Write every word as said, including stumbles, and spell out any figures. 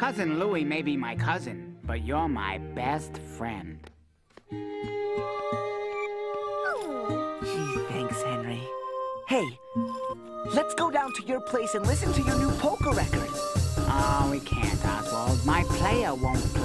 Cousin Louie may be my cousin, but you're my best friend. Gee, thanks, Henry. Hey, let's go down to your place and listen to your new polka record. Oh, we can't, Oswald. My player won't play.